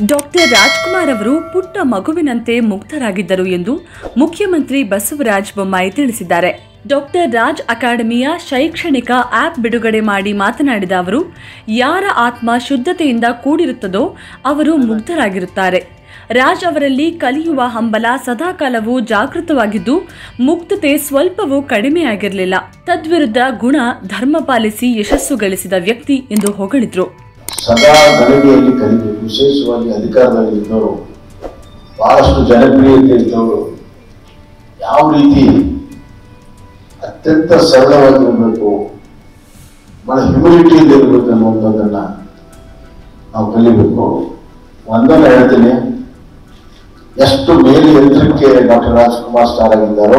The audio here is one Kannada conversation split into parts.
ಡಾಕ್ಟರ್ ರಾಜ್ಕುಮಾರ್ ಅವರು ಪುಟ್ಟ ಮಗುವಿನಂತೆ ಮುಗ್ಧರಾಗಿದ್ದರು ಎಂದು ಮುಖ್ಯಮಂತ್ರಿ ಬಸವರಾಜ ಬೊಮ್ಮಾಯಿ ತಿಳಿಸಿದ್ದಾರೆ. ಡಾಕ್ಟರ್ ರಾಜ್ ಅಕಾಡೆಮಿಯ ಶೈಕ್ಷಣಿಕ ಆಪ್ ಬಿಡುಗಡೆ ಮಾಡಿ ಮಾತನಾಡಿದ ಅವರು, ಯಾರ ಆತ್ಮ ಶುದ್ಧತೆಯಿಂದ ಕೂಡಿರುತ್ತದೋ ಅವರು ಮುಗ್ಧರಾಗಿರುತ್ತಾರೆ. ರಾಜ್ ಅವರಲ್ಲಿ ಕಲಿಯುವ ಹಂಬಲ ಸದಾಕಾಲವೂ ಜಾಗೃತವಾಗಿದ್ದು, ಮುಗ್ಧತೆ ಸ್ವಲ್ಪವೂ ಕಡಿಮೆಯಾಗಿರಲಿಲ್ಲ. ತದ್ವಿರುದ್ಧ ಗುಣ ಧರ್ಮ ಪಾಲಿಸಿ ಯಶಸ್ಸು ಗಳಿಸಿದ ವ್ಯಕ್ತಿ ಎಂದು ಹೊಗಳಿದ್ರು. ಸದಾ ಗಲಭೆಯಲ್ಲಿ ಕಲಿಬೇಕು. ವಿಶೇಷವಾಗಿ ಅಧಿಕಾರದಲ್ಲಿ ಇದ್ದವರು, ಬಹಳಷ್ಟು ಜನಪ್ರಿಯತೆ ಇದ್ದವರು ಯಾವ ರೀತಿ ಅತ್ಯಂತ ಸರಳವಾಗಿರಬೇಕು, ಬಹಳ ಹ್ಯುಮಿಲಿಟಿಯಿಂದ ಇರಬೇಕು ಅನ್ನುವಂಥದ್ದನ್ನ ನಾವು ಕಲಿಬೇಕು. ಒಂದನ್ನು ಹೇಳ್ತೀನಿ, ಎಷ್ಟು ಮೇಲೆ ಎತ್ತರಕ್ಕೆ ಡಾಕ್ಟರ್ ರಾಜ್ಕುಮಾರ್ ಸ್ಟಾರ್ ಆಗಿದ್ದಾರೋ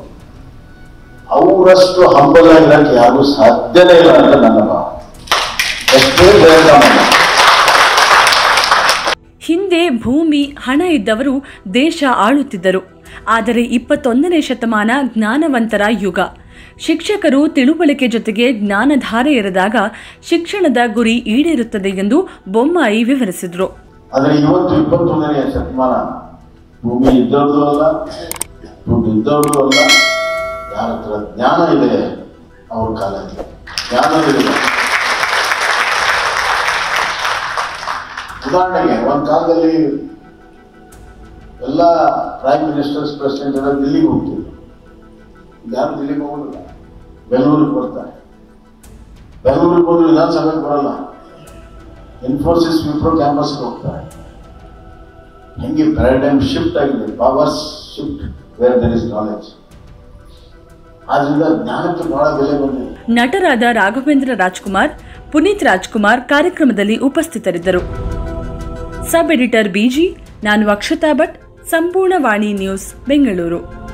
ಅವರಷ್ಟು ಹಂಬಲ ಇರಕ್ಕೆ ಯಾರು ಸಾಧ್ಯನೇ ಇಲ್ಲ ಅಂತ ನನ್ನ ಭಾವ. ಹಿಂದೆ ಭೂಮಿ ಹಣ ಇದ್ದವರು ದೇಶ ಆಳುತ್ತಿದ್ದರು. ಆದರೆ 21ನೇ ಶತಮಾನ ಜ್ಞಾನವಂತರ ಯುಗ. ಶಿಕ್ಷಕರು ತಿಳುವಳಿಕೆ ಜೊತೆಗೆ ಜ್ಞಾನಧಾರೆ ಇರದಾಗ ಶಿಕ್ಷಣದ ಗುರಿ ಈಡೇರುತ್ತದೆ ಎಂದು ಬೊಮ್ಮಾಯಿ ವಿವರಿಸಿದರು. ಆದರೆ ಇವತ್ತು 21ನೇ ಶತಮಾನ ಭೂಮಿ ಇದ್ದವ್ರದ್ದು ಅಲ್ಲ, ದುಡ್ಡು ಇದ್ದವ್ರದ್ದು ಅಲ್ಲ, ಯಾರ ಹತ್ರ ಜ್ಞಾನ ಇದೆ ಅವ್ರ ಕಾಲ ಇದೆ. ಜ್ಞಾನ ಇದೆ. ಉದಾಹರಣೆಗೆ ಒಂದು ಕಾಲದಲ್ಲಿ ಎಲ್ಲ ಪ್ರೈಮ್ ಮಿನಿಸ್ಟರ್ಸ್ ಪ್ರೆಸಿಡೆಂಟ್ ಎಲ್ಲ ದಿಲ್ಲಿಗೆ ಹೋಗ್ತಿದ್ರು. ಯಾರು ದಿಲ್ಲಿಗೆ ಹೋಗೋದಿಲ್ಲ, ಬೆಂಗಳೂರಿಗೆ ಬರ್ತಾರೆ. ಬೆಂಗಳೂರಿಗೆ ಹೋದ್ರೆ ವಿಧಾನಸಭೆಗೆ ಬರಲ್ಲ, ಇನ್ಫೋಸಿಸ್ ವಿಪ್ರೋ ಕ್ಯಾಂಪಸ್ಗೆ ಹೋಗ್ತಾರೆ. ಹೆಂಗೆ ಪ್ಯಾರಾಡೈಮ್ ಶಿಫ್ಟ್ ಆಗಿದೆ, powers shift where there is knowledge. ಆದ್ರಿಂದ ಜ್ಞಾನಕ್ಕೆ ಬಹಳ ಬೆಲೆ ಬಂದಿದೆ. ನಟರಾದ ರಾಘವೇಂದ್ರ ರಾಜ್ಕುಮಾರ್, ಪುನೀತ್ ರಾಜ್ಕುಮಾರ್ ಕಾರ್ಯಕ್ರಮದಲ್ಲಿ ಉಪಸ್ಥಿತರಿದ್ದರು. ಸಬ್ ಎಡಿಟರ್ ಬಿಜಿ, ನಾನು ಅಕ್ಷತಾ ಭಟ್, ಸಂಪೂರ್ಣ ವಾಣಿ ನ್ಯೂಸ್, ಬೆಂಗಳೂರು.